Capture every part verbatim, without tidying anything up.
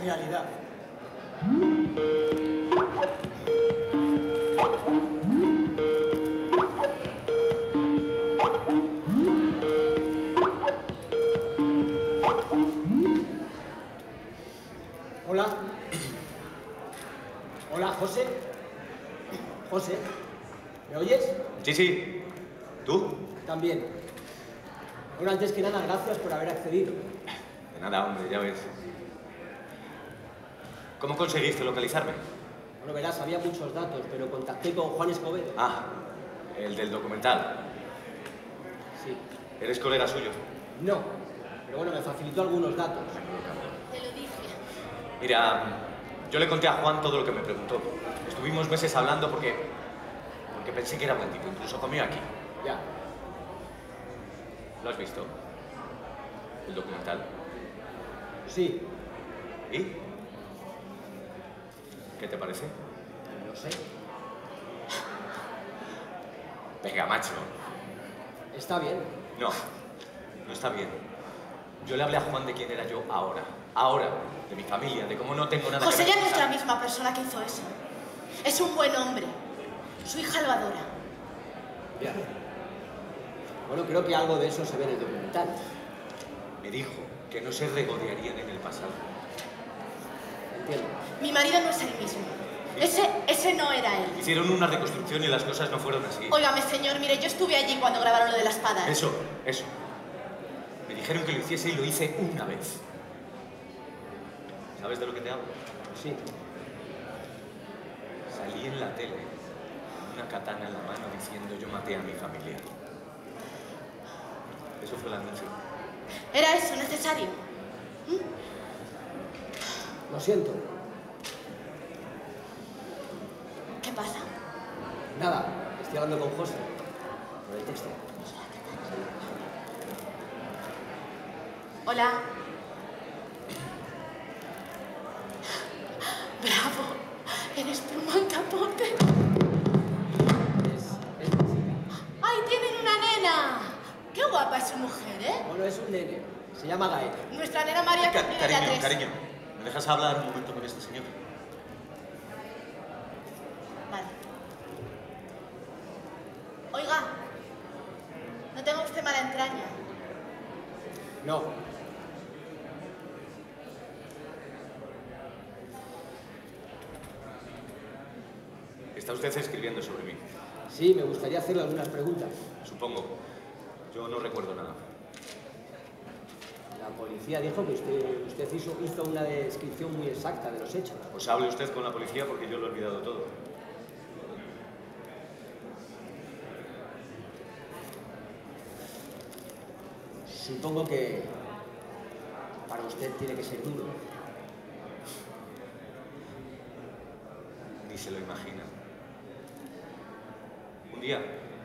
realidad. Hola. Hola, José. José, ¿me oyes? Sí, sí. ¿Tú? También. Bueno, antes que nada, gracias por haber accedido. De nada, hombre, ya ves. ¿Cómo conseguiste localizarme? Bueno, verás, había muchos datos, pero contacté con Juan Escobedo. Ah, el del documental. Sí. ¿Eres colega suyo? No, pero bueno, me facilitó algunos datos. Te lo dije. Mira, yo le conté a Juan todo lo que me preguntó. Estuvimos meses hablando porque... porque pensé que era buen tipo, incluso comió aquí. Ya. ¿Lo has visto? ¿El documental? Sí. ¿Y? ¿Qué te parece? No sé. Venga, macho. Está bien. No, no está bien. Yo le hablé a Juan de quién era yo ahora. Ahora, de mi familia, de cómo no tengo nada José que ver. ya no es la misma persona que hizo eso. Es un buen hombre. Su hija lo adora. Ya. Bueno, creo que algo de eso se ve en el documental. Me dijo que no se regodearían en el pasado. Entiendo. Mi marido no es el mismo. Ese, ese no era él. Hicieron una reconstrucción y las cosas no fueron así. Óigame, señor, mire, yo estuve allí cuando grabaron lo de la espada. Eso, eso. Me dijeron que lo hiciese y lo hice una vez. ¿Sabes de lo que te hablo? Sí. Salí en la tele, una katana en la mano, diciendo yo maté a mi familia. Eso fue el anuncio. ¿Era eso necesario? ¿Mm? Lo siento. ¿Qué pasa? Nada, estoy hablando con José. Por el texto. Hola. ¡Bravo! ¡Eres Truman Capote! Es, es mi chica. ¡Ay, tienen una nena! ¡Qué guapa es su mujer, eh! Bueno, es un nene. Se llama Gael. Nuestra nena María Ca- cumplirá ya cariño, tres. cariño, ¿me dejas hablar un momento con este señor? Vale. Oiga, ¿no tenga usted mala entraña? No. Está usted escribiendo sobre mí, Sí, me gustaría hacerle algunas preguntas. supongo. Yo no recuerdo nada. La policía dijo que usted, usted hizo, hizo una descripción muy exacta de los hechos. Pues hable usted con la policía porque yo lo he olvidado todo. Supongo que para usted tiene que ser duro. Ni se lo imagina. Un día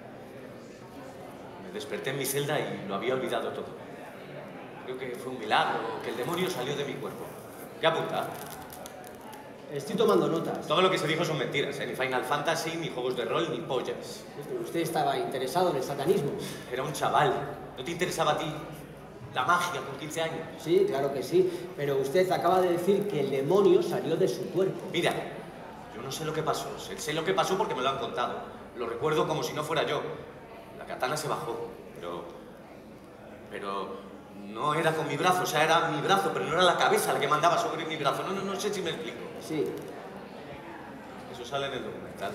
me desperté en mi celda y lo había olvidado todo. Creo que fue un milagro, que el demonio salió de mi cuerpo. ¿Qué apunta? Estoy tomando notas. Todo lo que se dijo son mentiras, ¿eh? Ni Final Fantasy, ni juegos de rol, ni pollas. Sí, pero usted estaba interesado en el satanismo. Era un chaval. ¿No te interesaba a ti la magia con quince años? Sí, claro que sí. Pero usted acaba de decir que el demonio salió de su cuerpo. Mira, yo no sé lo que pasó. Sé, sé lo que pasó porque me lo han contado. Lo recuerdo como si no fuera yo. La katana se bajó, pero... Pero... no era con mi brazo, o sea, era mi brazo, pero no era la cabeza la que mandaba sobre mi brazo. No, no, no sé si me explico. Sí. Eso sale en el documental.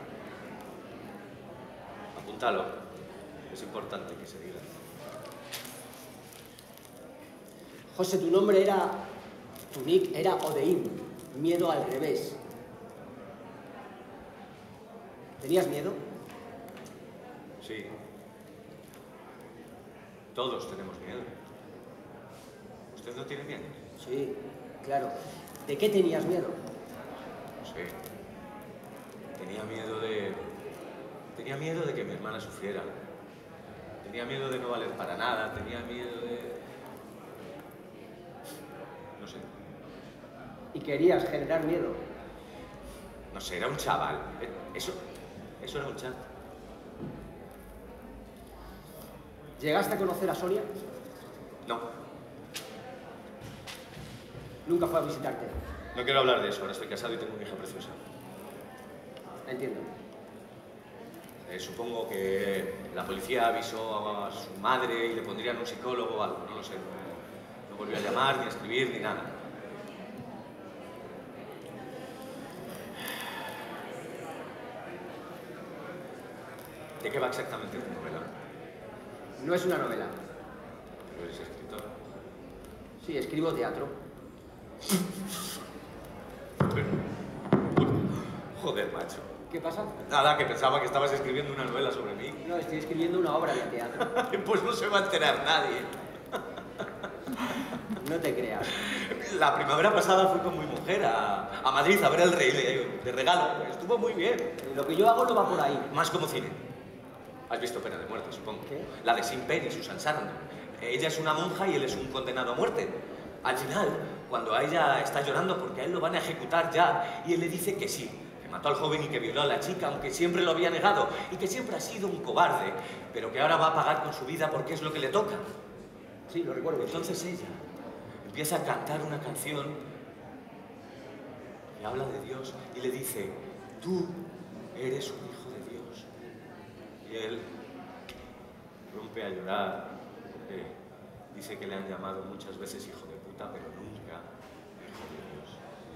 Apúntalo. Es importante que se diga. José, tu nombre era... tu nick era Odeim. Miedo al revés. ¿Tenías miedo? Sí. Todos tenemos miedo. ¿Usted no tiene miedo? Sí, claro. ¿De qué tenías miedo? No sé. Tenía miedo de... Tenía miedo de que mi hermana sufriera. Tenía miedo de no valer para nada. Tenía miedo de... No sé. Y querías generar miedo. No sé, era un chaval. Eso... Eso era un chat. ¿Llegaste a conocer a Sonia? No. Nunca fue a visitarte. No quiero hablar de eso, ahora estoy casado y tengo una hija preciosa. Entiendo. Eh, supongo que la policía avisó a su madre y le pondrían un psicólogo o algo, no lo sé. No, no volvió a llamar, ni a escribir, ni nada. ¿De qué va exactamente tu novela? No es una novela. ¿Pero eres escritor? Sí, escribo teatro. Pero... Joder, macho. ¿Qué pasa? Nada, que pensaba que estabas escribiendo una novela sobre mí. No, estoy escribiendo una obra de teatro. Pues no se va a enterar nadie. No te creas. La primavera pasada fui con mi mujer a, a Madrid a ver El Rey de, de regalo. Estuvo muy bien. Lo que yo hago no va por ahí. Más como cine. Has visto Pena de Muerte, supongo. ¿Qué? La de Sin Penn y Susan Sarandon. Ella es una monja y él es un condenado a muerte. Al final, cuando a ella está llorando porque a él lo van a ejecutar ya, y él le dice que sí, que mató al joven y que violó a la chica, aunque siempre lo había negado, y que siempre ha sido un cobarde, pero que ahora va a pagar con su vida porque es lo que le toca. Sí, lo recuerdo. Entonces ella empieza a cantar una canción que habla de Dios y le dice, tú eres un hijo de Dios. Y él rompe a llorar porque dice que le han llamado muchas veces hijo de puta, pero nunca hijo de Dios.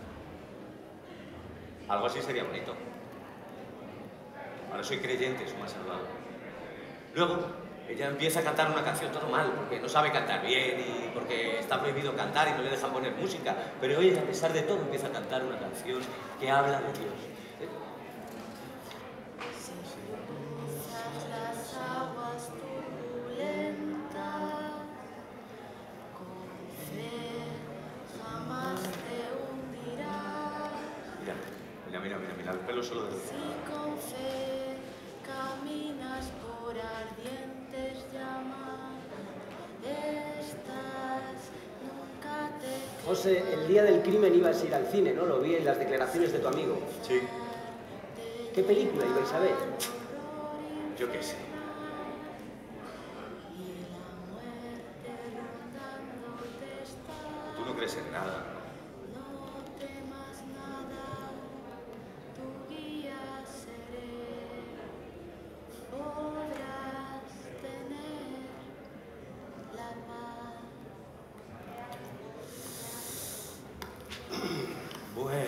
Algo así sería bonito. Ahora soy creyente, eso me ha salvado. Luego, ella empieza a cantar una canción todo mal, porque no sabe cantar bien y porque está prohibido cantar y no le dejan poner música. Pero ella, a pesar de todo, empieza a cantar una canción que habla de Dios. Mira, mira, mira, mira, el pelo solo de... Si con fe caminas por ardientes llamas, estás, nunca te... José, el día del crimen ibas a ir al cine, ¿no? Lo vi en las declaraciones de tu amigo. Sí. ¿Qué película ibais a ver? Yo qué sé. Tú no crees en nada. Bueno.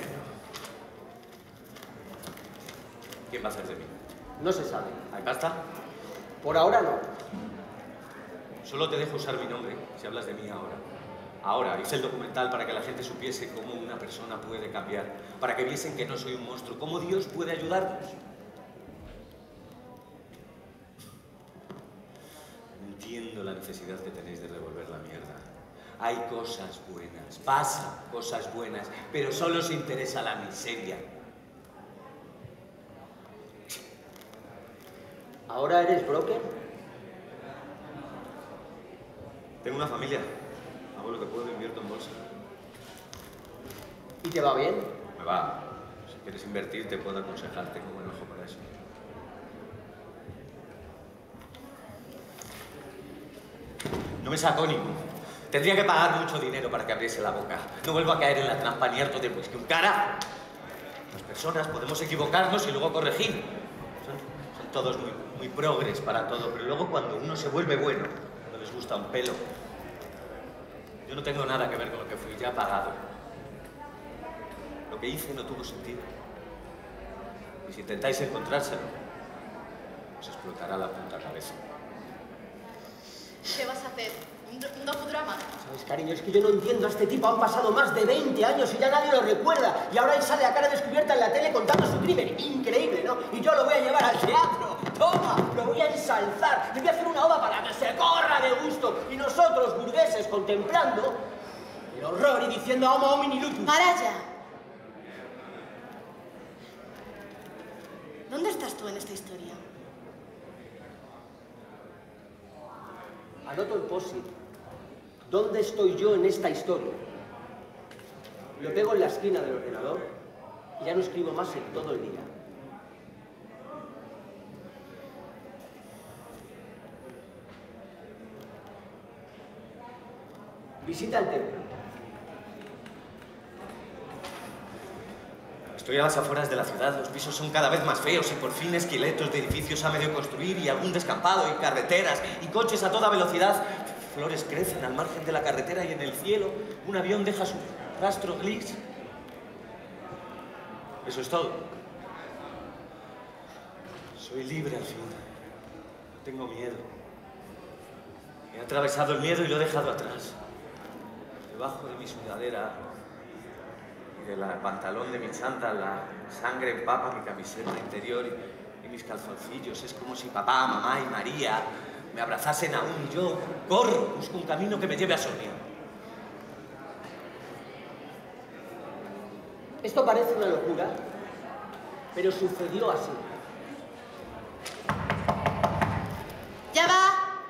¿Quién va a hacer de mí? No se sabe. ¿Hay pasta? Por ahora no. Solo te dejo usar mi nombre si hablas de mí ahora. Ahora, hice el documental para que la gente supiese cómo una persona puede cambiar, para que viesen que no soy un monstruo, cómo Dios puede ayudarnos. Entiendo la necesidad que tenéis de revolver la mierda. Hay cosas buenas, pasan cosas buenas, pero solo os interesa la miseria. ¿Ahora eres broker? Tengo una familia. Hago lo que puedo, invierto en bolsa. ¿Y te va bien? Me va. Si quieres invertir, te puedo aconsejar. Tengo buen ojo para eso. No me sacó ninguno. Tendría que pagar mucho dinero para que abriese la boca. No vuelvo a caer en la trampa ni harto de whisky. ¡Un carajo! Las personas podemos equivocarnos y luego corregir. Son, son todos muy, muy progres para todo, pero luego cuando uno se vuelve bueno, no les gusta un pelo. Yo no tengo nada que ver con lo que fui, ya pagado. Lo que hice no tuvo sentido. Y si intentáis encontrárselo, os explotará la puta cabeza. ¿Qué vas a hacer? ¿Un, do- un docudrama? ¿Sabes, cariño? Es que yo no entiendo a este tipo. Han pasado más de veinte años y ya nadie lo recuerda. Y ahora él sale a cara descubierta en la tele contando su crimen. Increíble, ¿no? Y yo lo voy a llevar al teatro. ¡Toma! Lo voy a ensalzar. Le voy a hacer una oda para que se corra de gusto. Y nosotros, burgueses, contemplando el horror y diciendo homo homini lupus. ¡Para ya! ¿Dónde estás tú en esta historia? Anoto el post-it. ¿Dónde estoy yo en esta historia? Lo pego en la esquina del ordenador y ya no escribo más en todo el día. Visita el templo. Estoy a las afueras de la ciudad, los pisos son cada vez más feos y por fin esqueletos de edificios a medio construir y algún descampado y carreteras y coches a toda velocidad. Flores crecen al margen de la carretera y en el cielo un avión deja su rastro gris. Eso es todo. Soy libre al fin. No tengo miedo. He atravesado el miedo y lo he dejado atrás. Debajo de mi sudadera y del pantalón de mi chándal, la sangre empapa mi camiseta interior y, y mis calzoncillos. Es como si papá, mamá y María me abrazasen aún y yo corro, busco un camino que me lleve a Sonia. Esto parece una locura, pero sucedió así. ¡Ya va!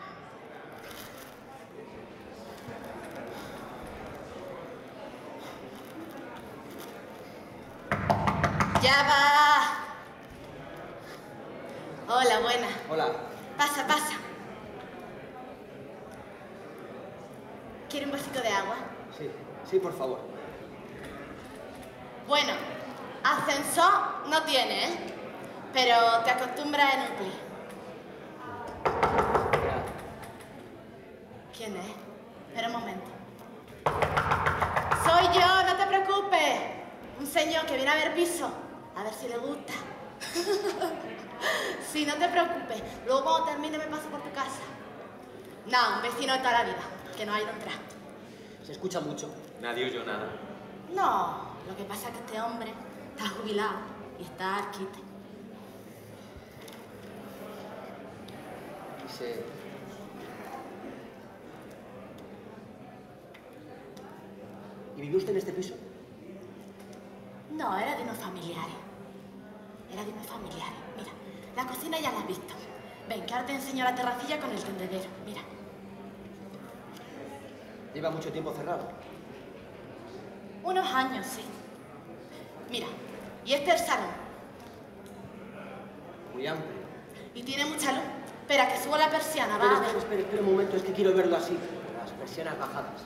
¡Ya va! Hola, buena. Hola. Pasa, pasa. ¿Quiere un vasito de agua? Sí, sí, por favor. Bueno, ascensor no tiene, ¿eh? Pero te acostumbras en un pli. Ya. ¿Quién es? Espera un momento. Soy yo, no te preocupes. Un señor que viene a ver piso. A ver si le gusta. Sí, no te preocupes. Luego cuando termine me paso por tu casa. No, un vecino de toda la vida, que no ha ido a entrar. ¿Se escucha mucho? Nadie oyó nada. No, lo que pasa es que este hombre está jubilado y está al quite. Y se... ¿Y vive usted en este piso? No, era de unos familiares. Era de unos familiares. Mira, la cocina ya la has visto. Ven, que ahora te enseño la terracilla con el tendedero. Mira. ¿Lleva mucho tiempo cerrado? Unos años, sí. Mira, y este es el salón. Muy amplio. Y tiene mucha luz. Espera, que subo la persiana, Espera, va a espera, ver. espera, espera un momento, es que quiero verlo así, con las persianas bajadas.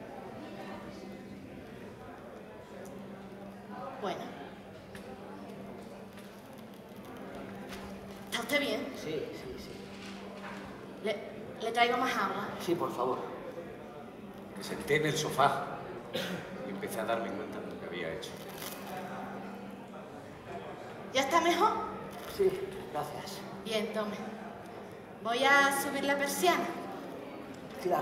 Bueno. ¿Está usted bien? Sí, sí, sí. Le, le traigo más agua. Sí, por favor. Me senté en el sofá y empecé a darme cuenta de lo que había hecho. ¿Ya está mejor? Sí, gracias. Bien, tome. Voy a subir la persiana. Claro.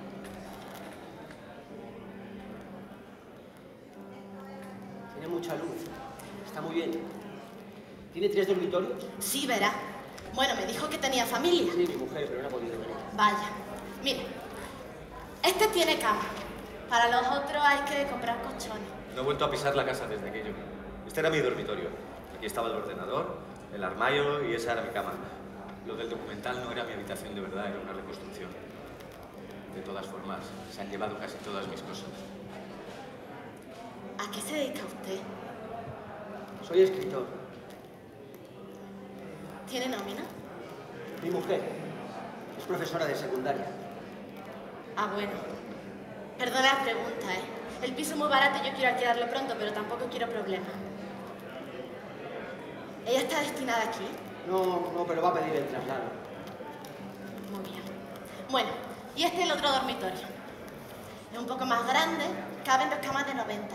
Tiene mucha luz. Está muy bien. ¿Tiene tres dormitorios? Sí, verá. Bueno, me dijo que tenía familia. Sí, mi mujer, pero no ha podido venir. Vaya. Mire, este tiene cama. Para los otros hay que comprar colchones. No he vuelto a pisar la casa desde aquello. Este era mi dormitorio. Aquí estaba el ordenador, el armario y esa era mi cama. Lo del documental no era mi habitación de verdad, era una reconstrucción. De todas formas, se han llevado casi todas mis cosas. ¿A qué se dedica usted? Soy escritor. ¿Tiene nómina? Mi mujer es profesora de secundaria. Ah, bueno. Perdona la pregunta, ¿eh? El piso es muy barato y yo quiero alquilarlo pronto, pero tampoco quiero problemas. ¿Ella está destinada aquí? No, no, pero va a pedir el traslado. Muy bien. Bueno, y este es el otro dormitorio. Es un poco más grande, caben dos camas de noventa.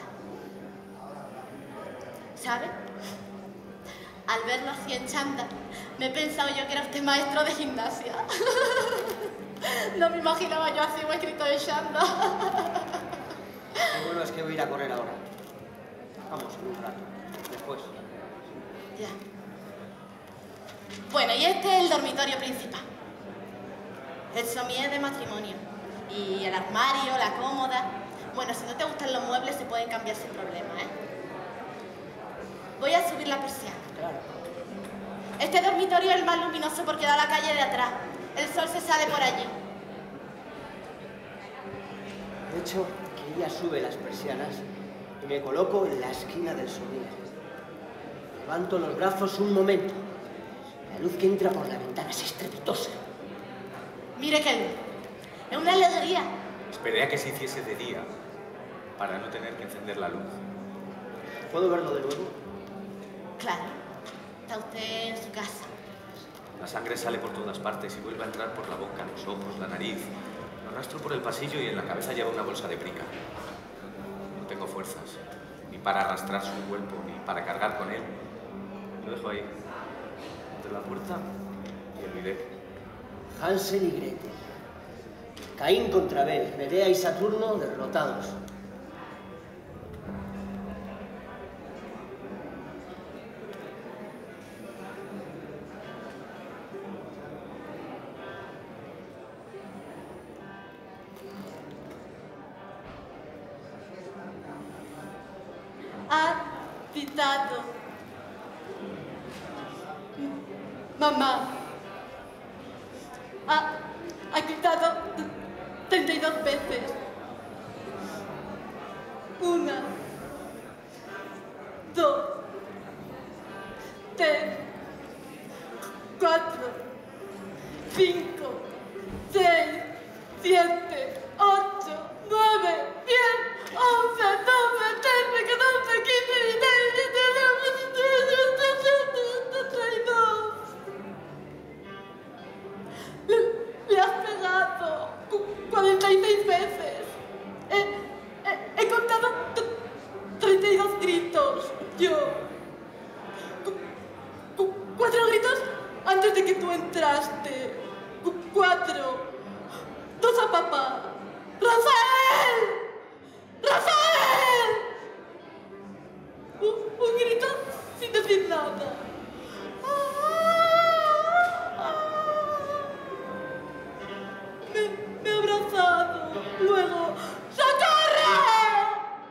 ¿Sabe? Al verlo así en chándal, me he pensado yo que era usted maestro de gimnasia. No me imaginaba yo así un escrito de chándal. Lo bueno es que voy a ir a correr ahora. Vamos, en un rato. Después. Ya. Bueno, y este es el dormitorio principal. El somier de matrimonio. Y el armario, la cómoda. Bueno, si no te gustan los muebles, se pueden cambiar sin problema, ¿eh? Voy a subir la persiana. Claro. Este dormitorio es el más luminoso porque da a la calle de atrás. El sol se sale por allí. De hecho, que ella sube las persianas y me coloco en la esquina del somier. Levanto los brazos un momento. La luz que entra por la ventana es estrepitosa. Mire qué luz. Es una alegría. Esperé a que se hiciese de día para no tener que encender la luz. ¿Puedo verlo de nuevo? Claro, está usted en su casa. La sangre sale por todas partes y vuelve a entrar por la boca, los ojos, la nariz. Lo arrastro por el pasillo y en la cabeza lleva una bolsa de brica. No tengo fuerzas, ni para arrastrar su cuerpo, ni para cargar con él. Lo dejo ahí, entre la puerta y olvidé. Hansel y Gretel. Caín contra Abel, Medea y Saturno derrotados. Ha citado. Mamá. Ha, ha gritado treinta y dos veces. Una. Dos. Tres. Cuatro. Cinco. Seis. Siete. Ocho. Nueve. Diez. Once. Doce. Trece. Catorce. Quince. Dieciséis. Diecisiete. Treinta y dos. Le, le has pegado cuarenta y seis veces. He, he, he contado treinta y dos gritos. Yo. Cu, cu, cuatro gritos antes de que tú entraste. Cu, cuatro. Dos a papá. ¡Rafael! ¡Rafael! Un, un grito sin decir nada. Me, me ha abrazado. Luego, ¡socorro!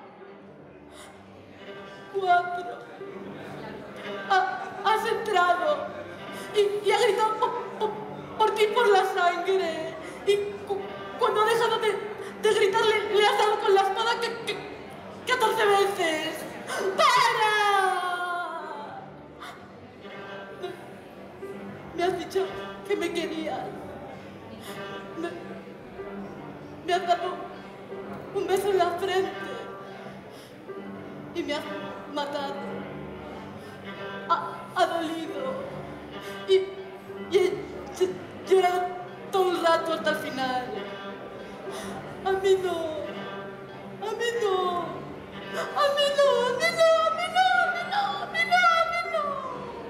Cuatro. Ha, has entrado y, y ha gritado por, por, por ti, por la sangre. Y cu, cuando ha dejado de, de gritar, le, le has dado con la espada que, que, catorce veces. ¡Para! Me, me has dicho que me querías. Me, me has dado un beso en la frente y me has matado. Ha, ha dolido y, y he llorado todo el rato hasta el final. A mí no, a mí no, a mí no, a mí no, a mí no, a mí no, a mí no, a mí no.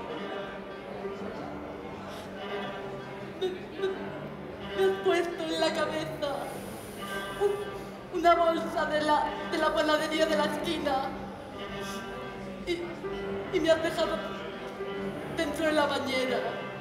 Me, me, me has puesto en la cabeza un, una bolsa de la, de la panadería de la esquina y, y me has dejado dentro de la bañera.